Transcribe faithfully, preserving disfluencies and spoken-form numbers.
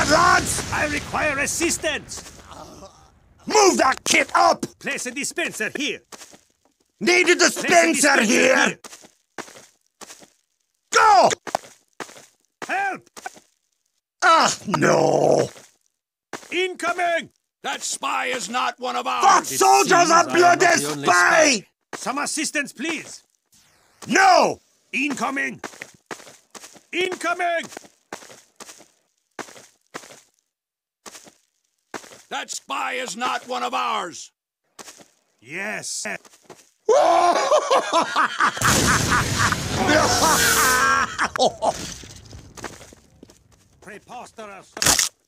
it, lads! I require assistance! Move that kit up! Place a dispenser here! Need a Place a dispenser here! Go! Help! Ah, no! Incoming! That spy is not one of That ours! soldier's seems a I am bloody not the only spy! Some assistance, please! No! Incoming! Incoming! That spy is not one of ours! Yes! Preposterous!